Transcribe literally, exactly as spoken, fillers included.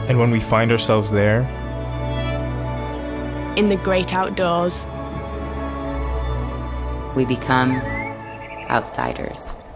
And when we find ourselves there, in the great outdoors, we become outsiders.